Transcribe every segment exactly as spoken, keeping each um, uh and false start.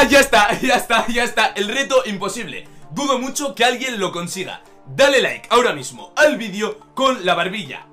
¡Ah! Ya está, ya está, ya está. El reto imposible. Dudo mucho que alguien lo consiga. Dale like ahora mismo al vídeo con la barbilla.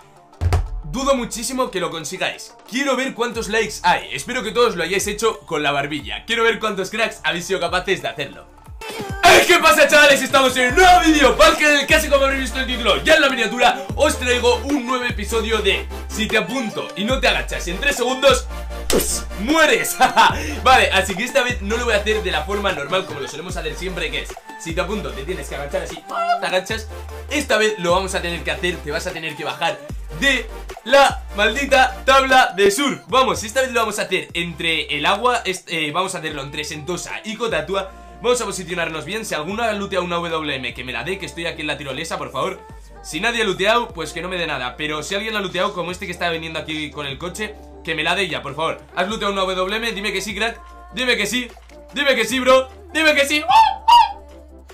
Dudo muchísimo que lo consigáis. Quiero ver cuántos likes hay. Espero que todos lo hayáis hecho con la barbilla. Quiero ver cuántos cracks habéis sido capaces de hacerlo. ¡Eh! ¿Qué pasa, chavales? Estamos en un nuevo vídeo para el canal. Casi como habréis visto el título ya en la miniatura, os traigo un nuevo episodio de Si te apunto y no te agachas en tres segundos, pues, mueres. Vale, así que esta vez no lo voy a hacer de la forma normal como lo solemos hacer siempre, que es si te apunto te tienes que agachar así, te agachas. Esta vez lo vamos a tener que hacer, te vas a tener que bajar de la maldita tabla de surf. Vamos, esta vez lo vamos a hacer entre el agua, eh, vamos a hacerlo entre Sentosa y Kotatua. Vamos a posicionarnos bien. Si alguno ha looteado una W M, que me la dé, que estoy aquí en la tirolesa, por favor. Si nadie ha looteado, pues que no me dé nada. Pero si alguien ha looteado, como este que está viniendo aquí con el coche, que me la dé ya, por favor. ¿Has looteado una W M? Dime que sí, crack. Dime que sí. Dime que sí, bro. Dime que sí. ¡Oh! ¡Oh!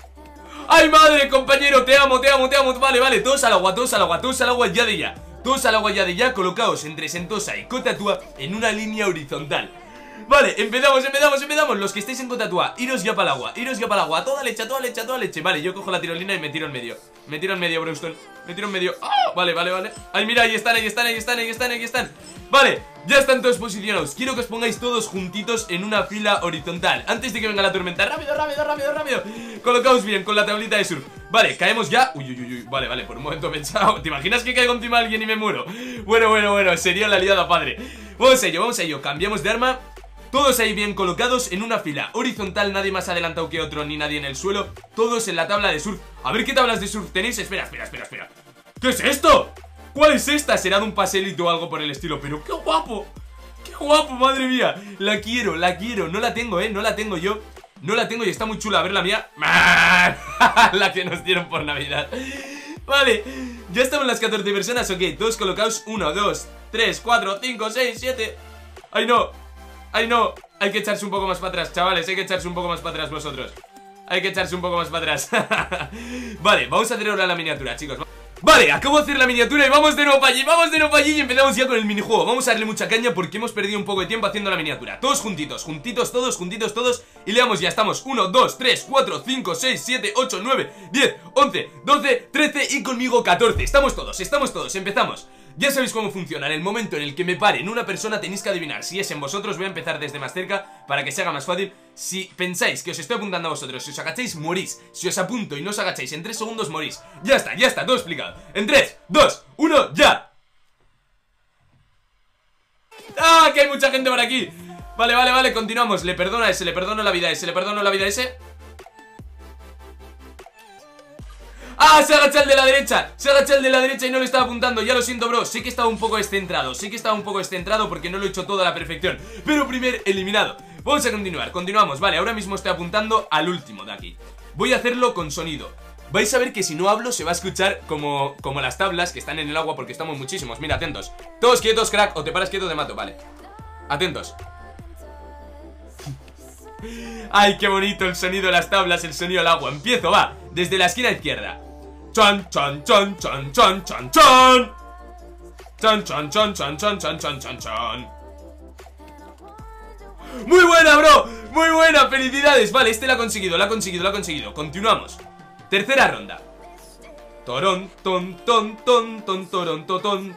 ¡Ay, madre, compañero! Te amo, te amo, te amo. Vale, vale. Todos al agua, todos al agua, todos al agua ya de ya. Todos al agua ya de ya. Colocaos entre Sentosa y Kotatua en una línea horizontal. Vale, empezamos, empezamos, empezamos. Los que estáis en Kotatua, iros ya para el agua. Iros ya para el agua, toda leche, toda leche, toda leche. Vale, yo cojo la tirolina y me tiro en medio. Me tiro en medio, Brewston. Me tiro en medio. ¡Oh! Vale, vale, vale. Ay, mira, ahí están, ahí están, ahí están, ahí están, ahí están. Vale, ya están todos posicionados. Quiero que os pongáis todos juntitos en una fila horizontal antes de que venga la tormenta. Rápido, rápido, rápido, rápido. Colocaos bien con la tablita de surf. Vale, caemos ya. Uy, uy, uy, vale, vale, por un momento he pensado. ¿Te imaginas que caigo encima de alguien y me muero? Bueno, bueno, bueno, sería la liada, padre. Vamos a ello, vamos a ello. Cambiamos de arma. Todos ahí bien colocados en una fila horizontal, nadie más adelantado que otro, ni nadie en el suelo. Todos en la tabla de surf. A ver qué tablas de surf tenéis. Espera, espera, espera, espera. ¿Qué es esto? ¿Cuál es esta? Será de un paselito o algo por el estilo. Pero qué guapo, qué guapo, madre mía. La quiero, la quiero, no la tengo, eh, no la tengo yo. No la tengo y está muy chula, a ver la mía. La que nos dieron por Navidad. Vale, ya estamos las catorce personas, ok. Todos colocados, uno, dos, tres, cuatro, cinco, seis, siete. Ay no, ay no, hay que echarse un poco más para atrás, chavales. Hay que echarse un poco más para atrás vosotros. Hay que echarse un poco más para atrás. Vale, vamos a hacer ahora la miniatura, chicos. Vale, acabo de hacer la miniatura y vamos de nuevo para allí. Vamos de nuevo para allí y empezamos ya con el minijuego. Vamos a darle mucha caña porque hemos perdido un poco de tiempo haciendo la miniatura. Todos juntitos, juntitos todos, juntitos todos. Y le damos ya, estamos uno, dos, tres, cuatro, cinco, seis, siete, ocho, nueve, diez, once, doce, trece y conmigo catorce. Estamos todos, estamos todos, empezamos. Ya sabéis cómo funciona, en el momento en el que me pare en una persona tenéis que adivinar si es en vosotros. Voy a empezar desde más cerca para que se haga más fácil. Si pensáis que os estoy apuntando a vosotros, si os agacháis, morís. Si os apunto y no os agacháis en tres segundos, morís. Ya está, ya está, todo explicado. En tres, dos, uno, ya. ¡Ah! Que hay mucha gente por aquí. Vale, vale, vale, continuamos. Le perdono a ese, le perdono la vida a ese, le perdono la vida a ese. ¡Ah! Se agacha el de la derecha. Se agacha el de la derecha y no le estaba apuntando. Ya lo siento, bro. Sé que estaba un poco descentrado. Sé que estaba un poco descentrado porque no lo he hecho todo a la perfección. Pero primer eliminado. Vamos a continuar. Continuamos. Vale, ahora mismo estoy apuntando al último de aquí. Voy a hacerlo con sonido. Vais a ver que si no hablo se va a escuchar como, como las tablas que están en el agua porque estamos muchísimos. Mira, atentos. Todos quietos, crack. O te paras quieto, te mato. Vale. Atentos. Ay, qué bonito el sonido de las tablas, el sonido del agua. Empiezo, va. Desde la esquina izquierda. Chan, chan, chan, chan, chan, chan, chan. Chan, chan, chan, chan, chan, chan, chan, chan, chan. Muy buena, bro. Muy buena, felicidades. Vale, este lo ha conseguido, lo ha conseguido, lo ha conseguido. Continuamos. Tercera ronda. Torón, ton, ton, ton, ton, torón, ton.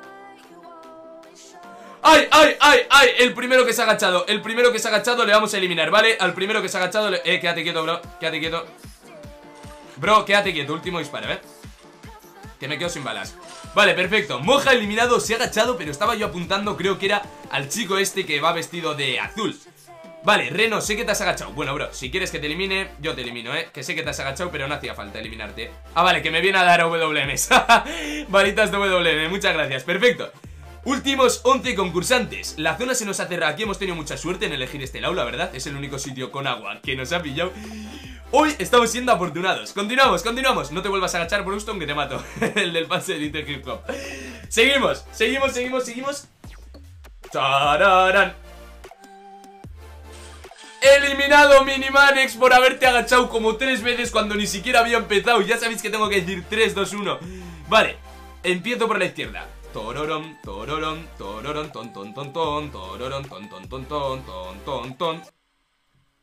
¡Ay, ay, ay, ay! El primero que se ha agachado, el primero que se ha agachado le vamos a eliminar, ¿vale? Al primero que se ha agachado le... Eh, quédate quieto, bro, quédate quieto. Bro, quédate quieto, último disparo, ¿eh? Que me quedo sin balas. Vale, perfecto, Moja eliminado, se ha agachado, pero estaba yo apuntando, creo que era al chico este que va vestido de azul. Vale, Reno, sé que te has agachado. Bueno, bro, si quieres que te elimine, yo te elimino, ¿eh? Que sé que te has agachado, pero no hacía falta eliminarte. Ah, vale, que me viene a dar W Ms. Varitas de W M, muchas gracias, perfecto. Últimos once concursantes. La zona se nos ha cerrado. Aquí hemos tenido mucha suerte en elegir este lado, la verdad. Es el único sitio con agua que nos ha pillado. Hoy estamos siendo afortunados. Continuamos, continuamos. No te vuelvas a agachar, Brewston, que te mato. El del pase de Little Hip Hop. Seguimos, seguimos, seguimos, seguimos. ¡Tararán! Eliminado, Minimanex, por haberte agachado como tres veces cuando ni siquiera había empezado. Ya sabéis que tengo que decir tres, dos, uno. Vale, empiezo por la izquierda. Tororon, tororon, tororon, ton, ton, ton, ton, tororon, ton, ton, ton, ton, ton, ton, ton.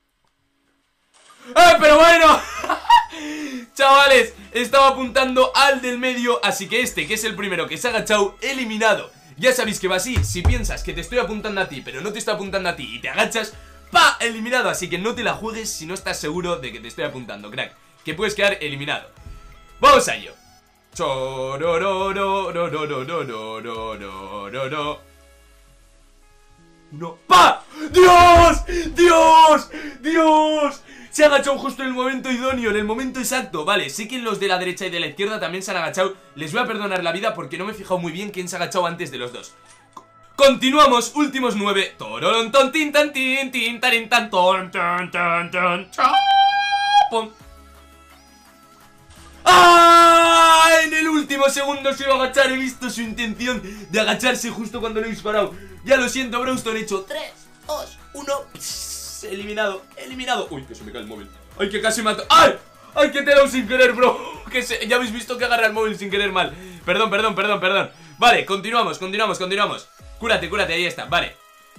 ¡Eh, pero bueno! Chavales, estaba apuntando al del medio, así que este, que es el primero que se ha agachado, eliminado. Ya sabéis que va así, si piensas que te estoy apuntando a ti, pero no te estoy apuntando a ti y te agachas, ¡pa! Eliminado, así que no te la juegues si no estás seguro de que te estoy apuntando, crack, que puedes quedar eliminado. ¡Vamos a ello! No. ¡Pa! ¡Dios! ¡Dios! ¡Dios! Se ha agachado justo en el momento idóneo, en el momento exacto. Vale, sé que los de la derecha y de la izquierda también se han agachado. Les voy a perdonar la vida porque no me he fijado muy bien quién se ha agachado antes de los dos. Continuamos, últimos nueve. Tororón, ton, tin, tan, tin, tin, tarin, tan, ton, ton, ton, ton, chapón. ¡Ah! En el último segundo se iba a agachar. He visto su intención de agacharse justo cuando lo he disparado. Ya lo siento, Browston, he hecho tres, dos, uno. Eliminado, eliminado. Uy, que se me cae el móvil. Ay, que casi mato. ¡Ay! ¡Ay, que te he dado sin querer, bro! Que se... Ya habéis visto que agarra el móvil sin querer mal. Perdón, perdón, perdón, perdón. Vale, continuamos, continuamos, continuamos. Cúrate, cúrate, ahí está, vale.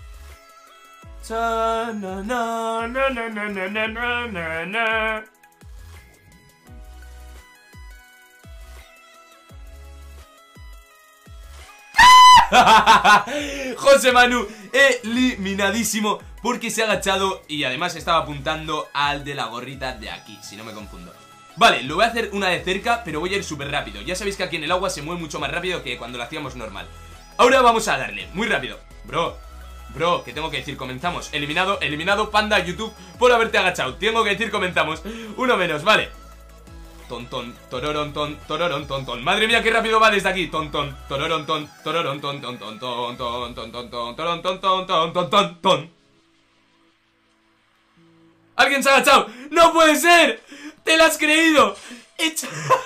José Manu, eliminadísimo porque se ha agachado y además estaba apuntando al de la gorrita de aquí, si no me confundo. Vale, lo voy a hacer una de cerca, pero voy a ir súper rápido. Ya sabéis que aquí en el agua se mueve mucho más rápido que cuando lo hacíamos normal. Ahora vamos a darle, muy rápido. Bro, bro, que tengo que decir, comenzamos. Eliminado, eliminado, panda, YouTube, por haberte agachado. Tengo que decir, comenzamos. Uno menos, vale. Ton, ton, tororón, ton, tororón, ton, ton. Madre mía, qué rápido va desde aquí. Ton, ton, tororón, ton, tororón, ton, ton, ton, ton, ton, ton, ton, ton, torón, ton, ton, ton, ton, ton, ton. ¡Alguien se ha agachado! ¡No puede ser! ¡Te la has creído! He hecho...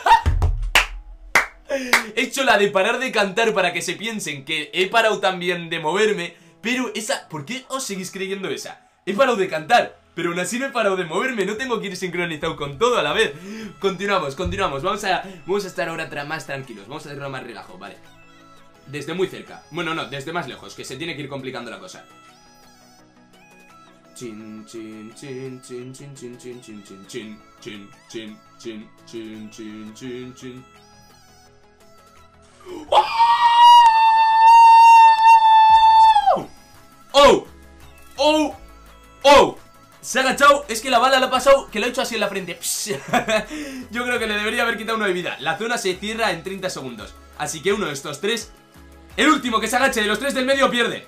He hecho la de parar de cantar para que se piensen que he parado también de moverme. Pero esa... ¿Por qué os seguís creyendo esa? He parado de cantar, pero aún así no he parado de moverme. No tengo que ir sincronizado con todo a la vez. Continuamos, continuamos. Vamos a, vamos a estar ahora tra más tranquilos. Vamos a hacerlo más relajo, vale. Desde muy cerca. Bueno, no, desde más lejos, que se tiene que ir complicando la cosa. Chin, chin, chin, chin, chin, chin, chin, chin, chin, chin, chin, chin, chin, chin, chin, chin, chin. ¡Oh! ¡Oh! ¡Oh! Se ha agachado, es que la bala la ha pasado, que lo ha hecho así en la frente. Yo creo que le debería haber quitado uno de vida. La zona se cierra en treinta segundos. Así que uno de estos tres, el último que se agache de los tres del medio pierde.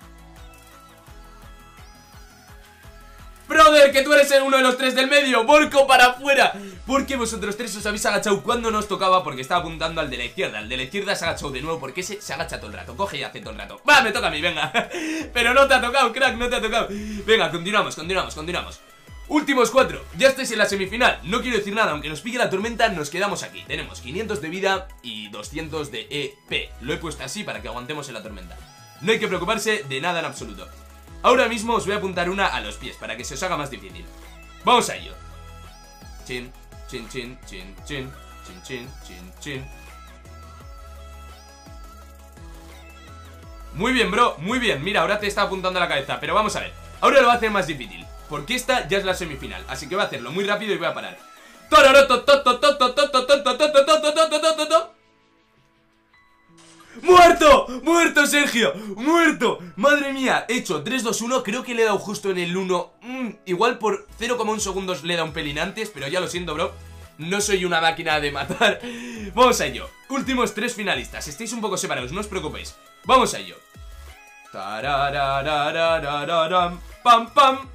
Brother, que tú eres el uno de los tres del medio. Volco para afuera. Porque vosotros tres os habéis agachado cuando nos tocaba, porque estaba apuntando al de la izquierda. El de la izquierda se ha agachado de nuevo porque ese se agacha todo el rato. Coge y hace todo el rato. Va, me toca a mí, venga. Pero no te ha tocado, crack, no te ha tocado. Venga, continuamos, continuamos, continuamos. Últimos cuatro, ya estáis en la semifinal. No quiero decir nada, aunque nos pique la tormenta, nos quedamos aquí. Tenemos quinientos de vida y doscientos de E P. Lo he puesto así para que aguantemos en la tormenta. No hay que preocuparse de nada en absoluto. Ahora mismo os voy a apuntar una a los pies para que se os haga más difícil. Vamos a ello. Chin, chin, chin, chin, chin, chin, chin, chin, chin. Muy bien, bro, muy bien. Mira, ahora te está apuntando a la cabeza, pero vamos a ver. Ahora lo va a hacer más difícil, porque esta ya es la semifinal. Así que voy a hacerlo muy rápido y voy a parar. ¡Muerto! ¡Muerto, Sergio! ¡Muerto! ¡Madre mía! He hecho tres, dos, uno. Creo que le he dado justo en el uno. mm, Igual por cero coma uno segundos le he dado un pelín antes, pero ya lo siento, bro. No soy una máquina de matar. Vamos a ello. Últimos tres finalistas. Estáis un poco separados, no os preocupéis. Vamos a ello. Tarararararararam, pam, pam.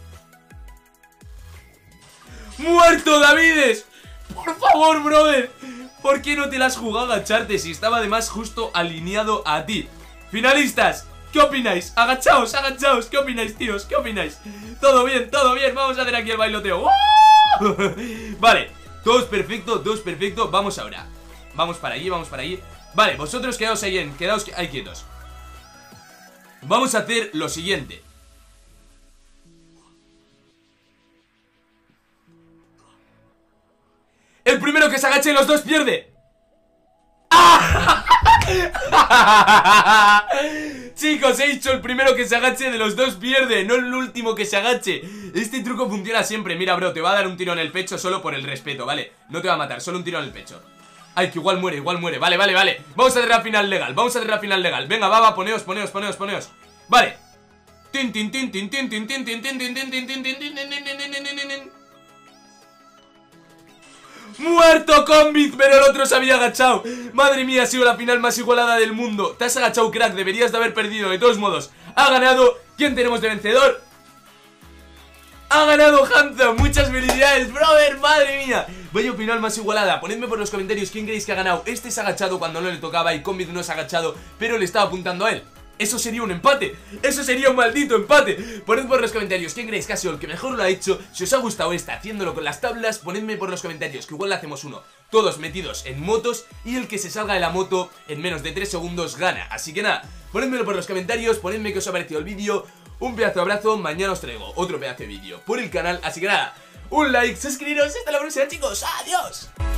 ¡Muerto, Davides! Por favor, brother. ¿Por qué no te la has jugado a agacharte si estaba además justo alineado a ti? Finalistas, ¿qué opináis? Agachaos, agachaos, ¿qué opináis, tíos? ¿Qué opináis? Todo bien, todo bien, vamos a hacer aquí el bailoteo. Vale, todo es perfecto, todo es perfecto. Vamos ahora, vamos para allí, vamos para allí. Vale, vosotros quedaos ahí, en, quedaos ahí quietos. Vamos a hacer lo siguiente. El primero que se agache los dos pierde. ¡Ah! Chicos, he dicho el primero que se agache de los dos pierde, no el último que se agache. Este truco funciona siempre. Mira, bro, te va a dar un tiro en el pecho solo por el respeto, ¿vale? No te va a matar, solo un tiro en el pecho. Ay, que igual muere, igual muere. Vale, vale, vale. Vamos a hacer la final legal, vamos a hacer la final legal. Venga, va, va, poneos, poneos, poneos, poneos. Vale. Tin, tin, tin, tin, tin, tin, tin, tin, tin, tin, tin, tin, tin, tin, tin, tin. ¡Muerto, Combit! Pero el otro se había agachado. Madre mía, ha sido la final más igualada del mundo. Te has agachado, crack, deberías de haber perdido. De todos modos, ha ganado. ¿Quién tenemos de vencedor? Ha ganado Hanzo, muchas felicidades, brother, madre mía. Vaya final más igualada. Ponedme por los comentarios quién creéis que ha ganado. Este se ha agachado cuando no le tocaba y Combit no se ha agachado, pero le estaba apuntando a él. Eso sería un empate, eso sería un maldito empate. Poned por los comentarios quién creéis que ha sido el que mejor lo ha hecho. Si os ha gustado esta haciéndolo con las tablas, ponedme por los comentarios que igual le hacemos uno todos metidos en motos, y el que se salga de la moto en menos de tres segundos gana. Así que nada, ponedmelo por los comentarios, ponedme que os ha parecido el vídeo. Un pedazo de abrazo, mañana os traigo otro pedazo de vídeo por el canal. Así que nada, un like, suscribiros, hasta la próxima, chicos, adiós.